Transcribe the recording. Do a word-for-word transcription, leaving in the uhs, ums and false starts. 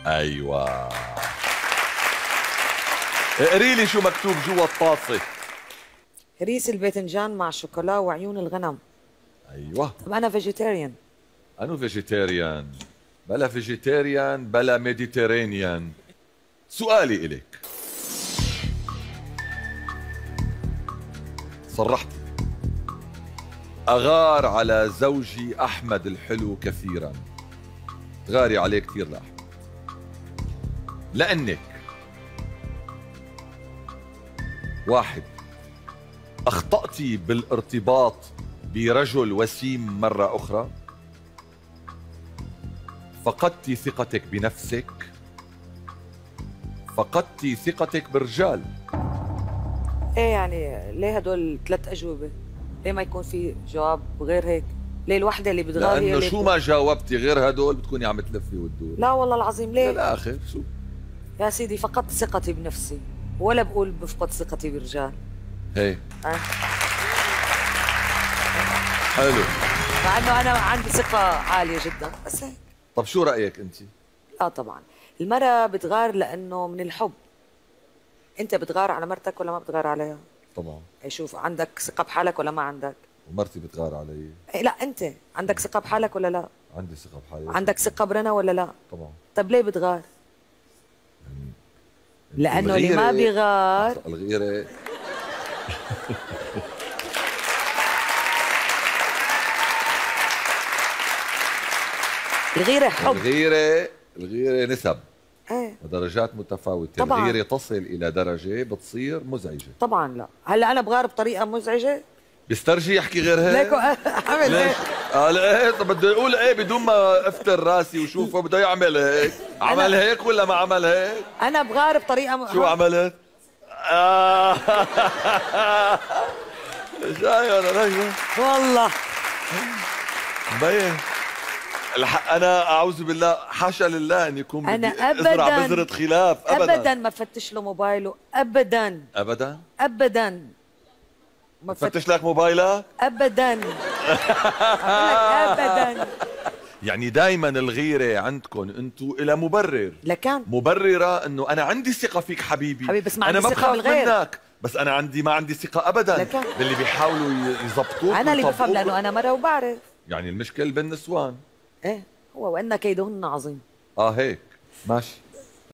ايوه. اقري لي شو مكتوب جوا الطاسه. ريس الباذنجان مع شوكولا وعيون الغنم. ايوه. طب انا فيجيتيريان. انو فيجيتيريان؟ بلا فيجيتيريان بلا ميديتيرينيان. سؤالي إليك، صرحت أغار على زوجي أحمد الحلو كثيرا، تغاري عليه كثير لأحمد لأنك واحد أخطأتي بالارتباط برجل وسيم مرة أخرى، فقدتي ثقتك بنفسك، فقدتي ثقتك بالرجال. ايه يعني ليه هدول ثلاث اجوبه؟ ليه ما يكون في جواب غير هيك؟ ليه الوحده اللي بتغار هي لانه شو ما جاوبتي غير هدول بتكوني عم تلفي وتدوري. لا والله العظيم. ليه؟ للاخر شو يا سيدي، فقدت ثقتي بنفسي، ولا بقول بفقد ثقتي بالرجال. هيك أه؟ حلو، مع انه انا عندي ثقه عاليه جدا بس هيك. طب شو رايك انت؟ لا طبعا المرأة بتغار لانه من الحب. انت بتغار على مرتك ولا ما بتغار عليها؟ طبعا. شوف، عندك ثقه بحالك ولا ما عندك؟ ومرتي بتغار علي. إيه لا، انت عندك ثقه بحالك ولا لا؟ عندي ثقه بحالي. عندك ثقه برنا ولا لا؟ طبعا. طب ليه بتغار؟ لانه اللي ما بيغار الغيره الغيره حب. الغيره الغيره نسب ايه ودرجات متفاوته. طبعاً. الغيره تصل الى درجه بتصير مزعجه. طبعا. لا هلا انا بغار بطريقه مزعجه. بيسترجي يحكي غير هيك؟ ليكو عمل ليش؟ ايه؟ قال ايه؟ طب بده يقول ايه بدون ما افتر راسي وشوفه بده يعمل هيك. عمل هيك ولا ما عمل هيك؟ انا بغار بطريقه م... شو عملت؟ آه. جاي انا نجمة والله مبين. الحق انا اعوذ بالله، حاشا لله ان يكون أنا بدي أبداً ازرع بذرة خلاف. ابدا ابدا ما فتش له موبايله ابدا ابدا ابدا. ما فتش لك موبايلك ابدا. ابدا. يعني دائما الغيره عندكم انتم الى مبرر. لكان مبرره انه انا عندي ثقه فيك حبيبي، حبيبي بس ما انا عندي ما ثقة بخاف بالغير. منك، بس انا عندي ما عندي ثقه ابدا. لكان باللي بيحاولوا يزبطوك انا اللي بفهم ويطبقوك. لانه انا مره وبعرف. يعني المشكل بالنسوان. ايه هو وان كيدهن عظيم. اه هيك ماشي.